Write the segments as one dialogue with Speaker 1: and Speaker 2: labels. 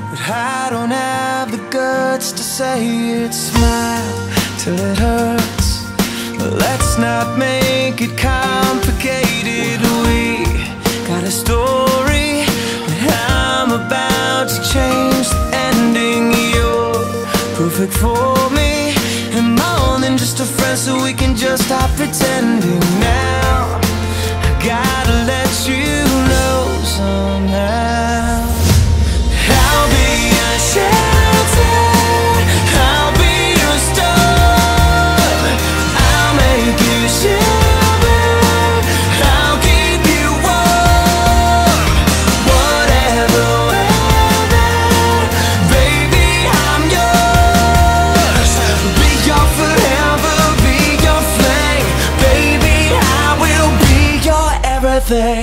Speaker 1: but I don't have the guts to say it. Smile till it hurts. Let's not make it complicated. We got a story, but I'm about to change the ending. You're perfect for me, and more than just a friend, so we can just stop pretending now. I gotta let you know somehow. I'll be your shelter, I'll be your storm. I'll make you shiver, I'll keep you warm. Whatever weather, baby, I'm yours. Be your forever, be your flame. Baby, I will be your everything.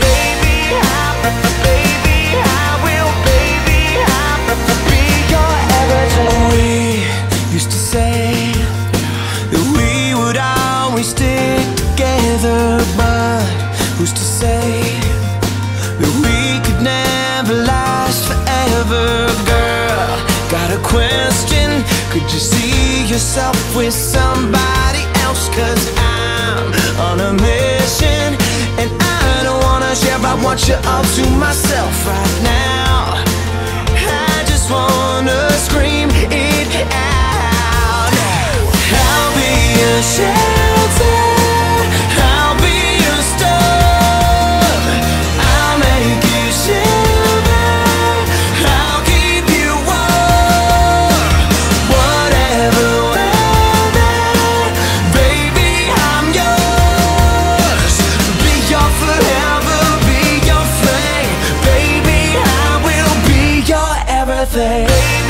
Speaker 1: But who's to say that we could never last forever? Girl, got a question. Could you see yourself with somebody else? 'Cause I'm on a mission, and I don't wanna share. I want you all to myself right now. I just wanna scream it out. I'll be a shelter, I'll be your storm. I'll make you shiver, I'll keep you warm. Whatever weather, baby, I'm yours. Be your forever, be your flame. Baby, I will be your everything.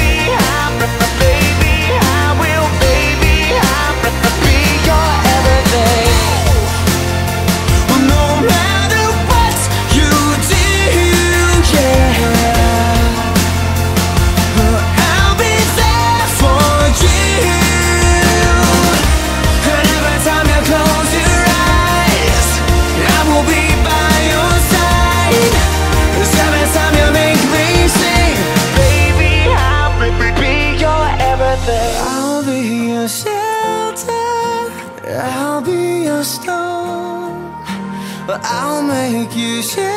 Speaker 1: I'll be your shelter, I'll be your storm. I'll make you shiver.